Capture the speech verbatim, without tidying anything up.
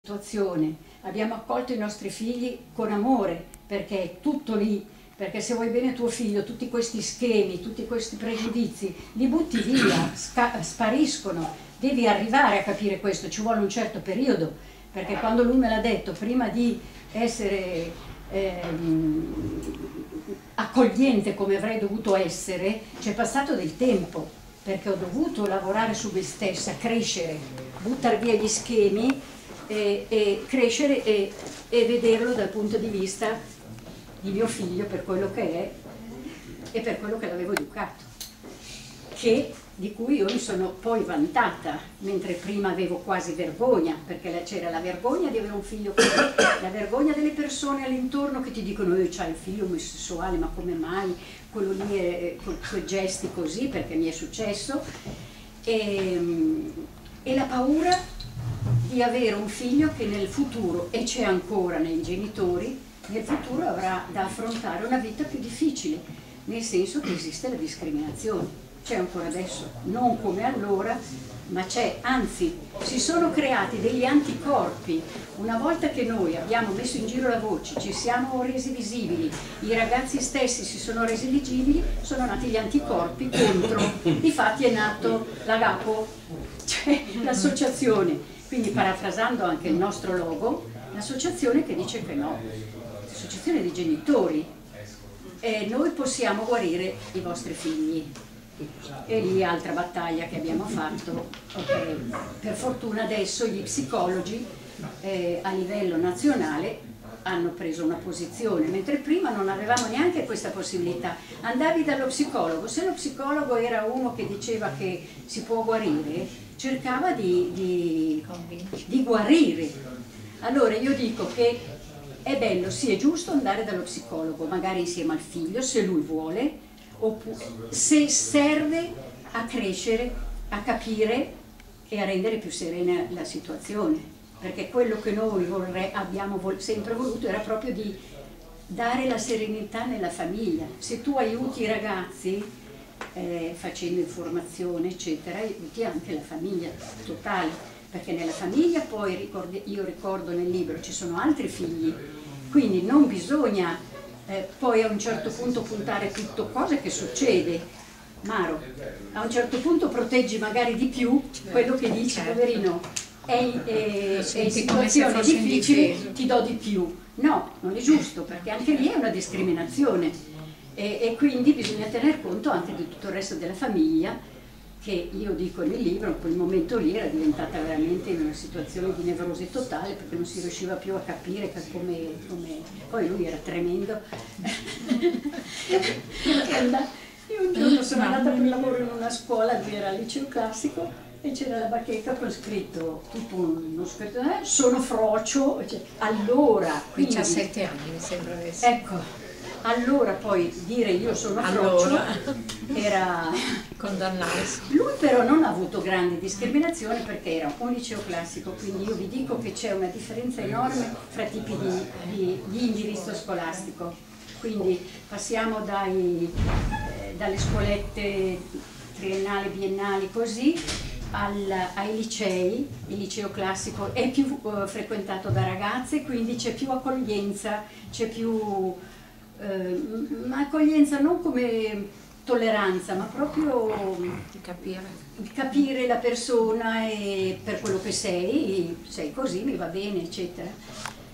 situazione, abbiamo accolto i nostri figli con amore, perché è tutto lì, perché se vuoi bene tuo figlio, tutti questi schemi, tutti questi pregiudizi, li butti via, spariscono, devi arrivare a capire questo, ci vuole un certo periodo, perché quando lui me l'ha detto, prima di essere ehm, accogliente come avrei dovuto essere, c'è passato del tempo, perché ho dovuto lavorare su me stessa, crescere, buttare via gli schemi e, e crescere e, e vederlo dal punto di vista di mio figlio per quello che è e per quello che l'avevo educato, che, di cui io mi sono poi vantata, mentre prima avevo quasi vergogna, perché c'era la vergogna di avere un figlio così, la vergogna delle persone all'intorno che ti dicono eh, c'hai il figlio omosessuale, ma come mai, quello lì è, con quei gesti così, perché mi è successo, e, e la paura di avere un figlio che nel futuro, e c'è ancora nei genitori, nel futuro avrà da affrontare una vita più difficile, nel senso che esiste la discriminazione. C'è ancora adesso, non come allora, ma c'è, anzi, si sono creati degli anticorpi. Una volta che noi abbiamo messo in giro la voce, ci siamo resi visibili, i ragazzi stessi si sono resi visibili, sono nati gli anticorpi contro. Difatti è nato l'Agapo, cioè l'associazione, quindi parafrasando anche il nostro logo, l'associazione che dice che no, l'associazione dei genitori, e noi possiamo guarire i vostri figli. E lì altra battaglia che abbiamo fatto. Okay. Per fortuna adesso gli psicologi eh, a livello nazionale hanno preso una posizione, mentre prima non avevamo neanche questa possibilità. Andavi dallo psicologo, se lo psicologo era uno che diceva che si può guarire, cercava di, di, di guarire. Allora io dico che è bello, sì, è giusto andare dallo psicologo, magari insieme al figlio, se lui vuole, oppure se serve a crescere, a capire e a rendere più serena la situazione, perché quello che noi vorrei, abbiamo vol sempre voluto era proprio di dare la serenità nella famiglia. Se tu aiuti i ragazzi eh, facendo informazione eccetera, aiuti anche la famiglia totale, perché nella famiglia poi ricordi, io ricordo nel libro ci sono altri figli, quindi non bisogna Eh, poi a un certo punto puntare tutto, cosa che succede, Maro, a un certo punto proteggi magari di più quello che dici, poverino, è, è, è in situazioni difficili, ti do di più. No, non è giusto, perché anche lì è una discriminazione e, e quindi bisogna tener conto anche di tutto il resto della famiglia, che io dico nel libro, in quel momento lì era diventata veramente in una situazione di nevrosi totale, perché non si riusciva più a capire come, come... poi lui era tremendo. Io un giorno sono andata per lavoro in una scuola, lui era al liceo classico, e c'era la bacheca con scritto tutto uno scritto, eh, sono frocio, cioè, allora... Quindi, diciassette anni mi sembra adesso. Ecco. Allora poi dire io sono frocio allora. Era condannarsi. Lui però non ha avuto grandi discriminazioni perché era un liceo classico, quindi io vi dico che c'è una differenza enorme fra tipi di, di, di indirizzo scolastico. Quindi passiamo dai, eh, dalle scuolette triennali, biennali così, al, ai licei. Il liceo classico è più uh, frequentato da ragazze, quindi c'è più accoglienza, c'è più... Uh, ma accoglienza non come tolleranza, ma proprio di capire. capire la persona e per quello che sei, sei così, mi va bene, eccetera.